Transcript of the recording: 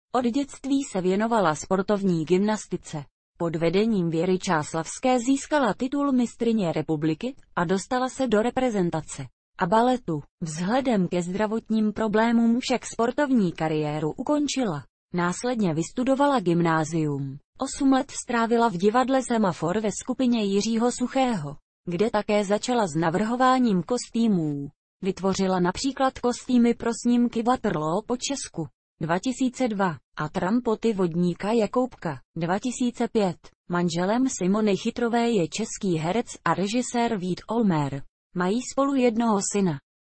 Od dětství se věnovala sportovní gymnastice. Pod vedením Věry Čáslavské získala titul mistryně republiky a dostala se do reprezentace a baletu. Vzhledem ke zdravotním problémům však sportovní kariéru ukončila. Následně vystudovala gymnázium. 8 let strávila v divadle Semafor ve skupině Jiřího Suchého, kde také začala s navrhováním kostýmů. Vytvořila například kostýmy pro snímky Waterloo po Česku 2002 a Trampoty vodníka Jakoubka 2005. Manželem Simony Chytrové je český herec a režisér Vít Olmér. Mají spolu jednoho syna.